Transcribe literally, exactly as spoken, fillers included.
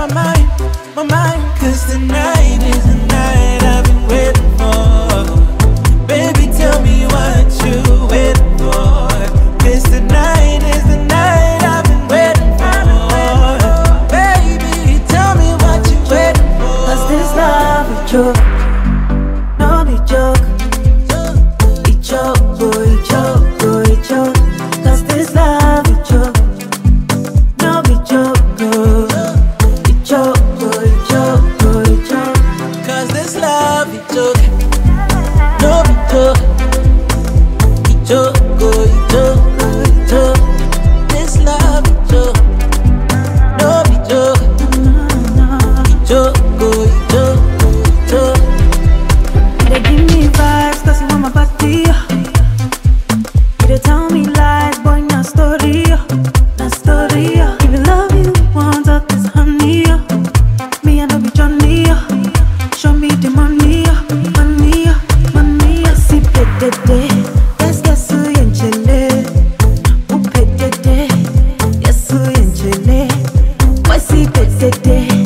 my mind, my mind. Cause tonight is the night I've been waiting for. Baby, tell me what you waiting for. Cause tonight is the night I've been waiting for. Baby, tell me what you waiting for. Cause this love is joke, no be joke. It joke, boy, it joke, boy, it joke. Cause this love is joke, no be joke, oh. It joke, boy, it joke, boy, it joke. Cause this love is joke, no be joke. It joke, oh, it joke, oh, it joke. This love is joke, no be joke. It joke, oh, it joke, oh, it joke. They give me vibes cause you want my body. They tell me lies, boy, not story, not story. If you love you, want of this honey. Me and be Johnny. Show me the money, money, money. See petete, yes, yes, you in Chile. Who petete, yes, you in Chile. Why see petete?